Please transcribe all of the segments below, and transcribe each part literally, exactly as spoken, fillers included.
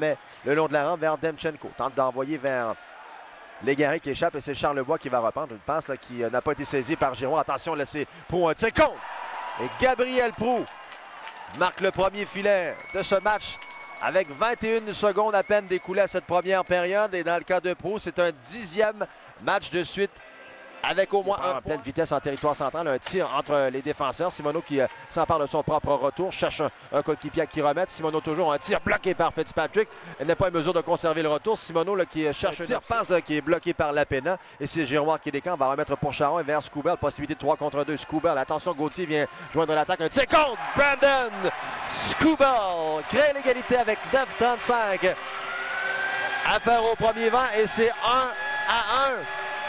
mais le long de la rampe vers Demchenko. Tente d'envoyer vers Légaré qui échappe et c'est Charlebois qui va reprendre une passe là, qui euh, n'a pas été saisie par Giroir. Attention, laissez Proulx un tir contre. Et Gabriel Proulx marque le premier filet de ce match avec vingt et une secondes à peine découlées à cette première période. Et dans le cas de Proulx, c'est un dixième match de suite avec au moins un en pleine vitesse en territoire central. Un tir entre les défenseurs. Simoneau qui euh, s'empare de son propre retour, cherche un, un coéquipier qui remette. Simoneau toujours un tir bloqué par Fitzpatrick. Elle n'est pas en mesure de conserver le retour. Simoneau là, qui cherche un tir passe euh, qui est bloqué par Lapena. Et c'est Giroir qui décampe. Va remettre pour Charon et vers Skubal. Possibilité de trois contre deux. Skubal. Attention, Gauthier vient joindre l'attaque. Un tir contre Brandon Skubal. Crée l'égalité avec neuf trente-cinq à faire au premier vent. Et c'est un à un.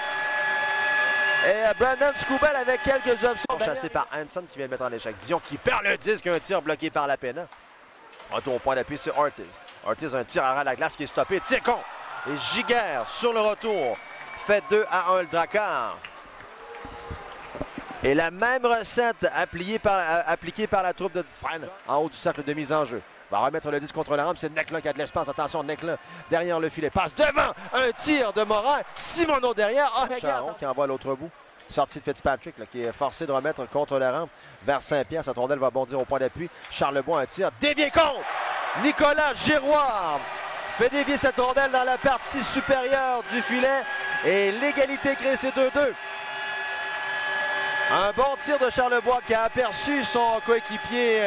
Et Brandon Skubal avec quelques options. Chassé par Hanson qui vient mettre en échec. Dion qui perd le disque, un tir bloqué par Lapena. Retour au point d'appui, c'est Ortiz. Ortiz, un tir à ras de la glace qui est stoppé. Tir contre. Et Giguère sur le retour fait deux à un le Drakkar. Et la même recette appliquée par, appliquée par la troupe de Fresne en haut du cercle de mise en jeu. Va remettre le disque contre la rampe. C'est Necklin qui a de l'espace. Attention, Necklin derrière le filet. Passe devant. Un tir de Morin. Simoneau derrière. Oh, Charon qui envoie à l'autre bout. Sortie de Fitzpatrick là, qui est forcé de remettre contre la rampe vers Saint-Pierre. Cette rondelle va bondir au point d'appui. Charlebois, un tir. Dévié contre. Nicolas Giroir fait dévier cette rondelle dans la partie supérieure du filet. Et l'égalité crée, c'est deux deux. Un bon tir de Charlebois qui a aperçu son coéquipier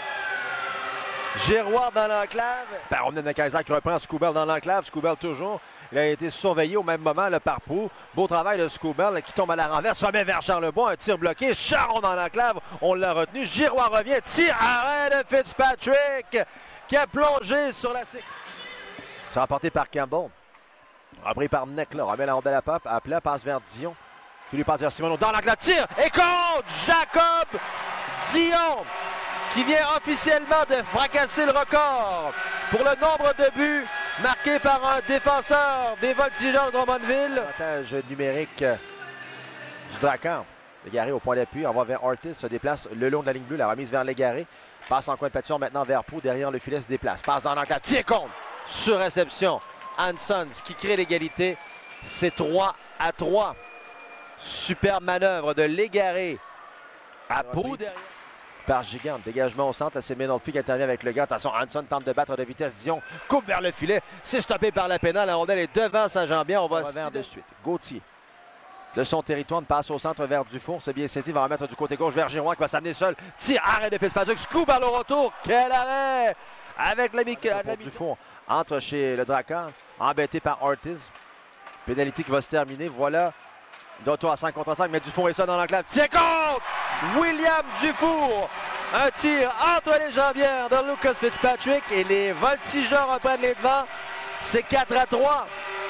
Giroir dans l'enclave. Baron de Kaiser qui reprend Skubal dans l'enclave. Skubal toujours. Il a été surveillé au même moment là, par Proulx. Beau travail de Skubal qui tombe à la renverse. Se remet vers Charlebois. Un tir bloqué. Charon dans l'enclave. On l'a retenu. Giroir revient. Tir arrêt de Fitzpatrick qui a plongé sur la... C'est remporté par Campbell. Repris par Necklin. Remet la rondelle à pop. À plat. Passe vers Dion. Qui lui passe vers Simoneau. Dans l'enclave. Tir. Et contre Jacob Dion, qui vient officiellement de fracasser le record pour le nombre de buts marqués par un défenseur des Voltigeurs de Drummondville. Avantage numérique du Drakkar. Légaré au point d'appui, on va vers Ortiz, se déplace le long de la ligne bleue, la remise vers Légaré. Passe en coin de pâture maintenant vers Proulx, derrière le filet se déplace. Passe dans l'enclave, tir contre, sur réception. Hansons qui crée l'égalité, c'est trois à trois. Superbe manœuvre de Légaré à Proulx derrière. Par Gigant, dégagement au centre, c'est Menolfi qui intervient avec le gars. Attention, Hanson tente de battre de vitesse. Dion coupe vers le filet, c'est stoppé par la pénale. La rondelle est devant sa jambière, on va vers de suite. Gauthier, de son territoire, passe au centre vers Dufour. C'est bien saisi, va remettre du côté gauche vers Giroir qui va s'amener seul. Tir, arrêt de Fitzpatrick, Skubal au retour. Quel arrêt! Avec l'ami Dufour, entre chez le Drakkar, embêté par Ortiz. Pénalité qui va se terminer, voilà. D'auto à cinq contre cinq, mais Dufour est ça dans l'enclave. Tir contre William Dufour. Un tir entre les jambières de Lucas Fitzpatrick et les Voltigeurs reprennent les devants. C'est quatre à trois.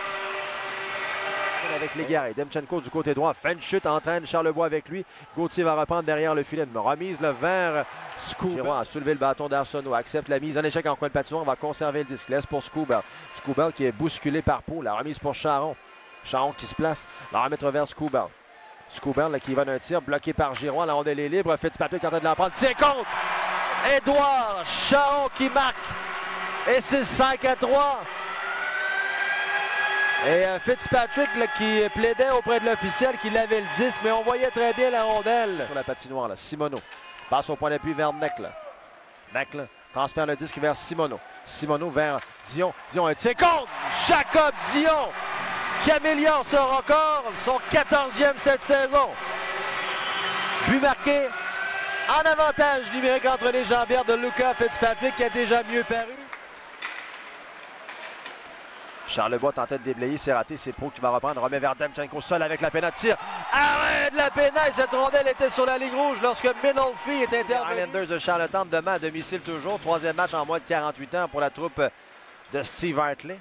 Avec Légaré, Demchenko du côté droit, fin de chute, entraîne Charlebois avec lui. Gauthier va reprendre derrière le filet. Une remise le vers Skubal. Giroir a soulevé le bâton d'Arsenault, accepte la mise en échec en coin de patinoire. On va conserver le disque. Laisse pour Skubal. Skubal qui est bousculé par Proulx. La remise pour Charon. Charon qui se place, va remettre vers Skubal. Skubal là, qui va d'un tir, bloqué par Giroir. La rondelle est libre. Fitzpatrick est en train de la prendre. Tir contre Édouard Charon qui marque. Et c'est cinq à trois. Et euh, Fitzpatrick là, qui plaidait auprès de l'officiel qui l'avait le disque, mais on voyait très bien la rondelle sur la patinoire. Là. Simoneau passe au point d'appui vers Necklin. Necklin transfère le disque vers Simoneau. Simoneau vers Dion. Dion un tir contre Jacob Dion, qui améliore son record, son quatorzième cette saison. But marqué en avantage numérique entre les jambières de Lucas Fitzpatrick qui a déjà mieux paru. Charlebois tentait de déblayer, c'est raté, c'est Proulx qui va reprendre, remet vers Demchenko seul avec la pénale, tire, arrêt de la pénale, cette rondelle était sur la ligne rouge lorsque Menolfi est intervenu. Islanders de Charlottetown demain à domicile toujours, troisième match en moins de quarante-huit heures pour la troupe de Steve Hartley.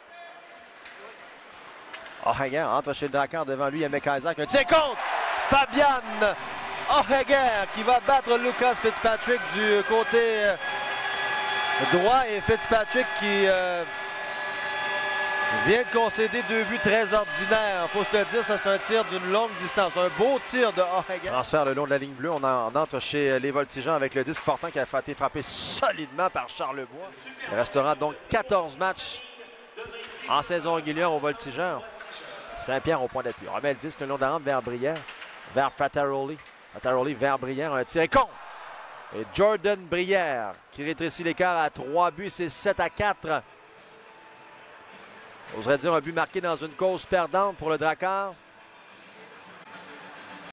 O'Hagan entre chez le Drakkar, devant lui, il y a McIsaac. Un tir contre Fabian O'Hagan qui va battre Lucas Fitzpatrick du côté droit. Et Fitzpatrick qui euh, Il vient de concéder deux buts très ordinaires. Il faut se le dire, ça c'est un tir d'une longue distance. Un beau tir de O'Hagan. Transfert le long de la ligne bleue. On, en, on entre chez les Voltigeurs avec le disque Fortin qui a été frappé solidement par Charlebois. Il restera donc quatorze matchs en saison régulière aux Voltigeurs. Saint-Pierre au point d'appui. On remet le disque le long de la rampe vers Brière, vers Fataroli. Fataroli vers Brière. Un tir con. Et Jordan Brière qui rétrécit l'écart à trois buts. C'est sept à quatre. J'oserais dire un but marqué dans une cause perdante pour le Drakkar.